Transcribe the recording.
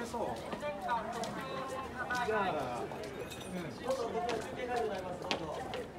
そう。じゃあ、うん。どうぞ、こちら中継会でございます。どうぞ。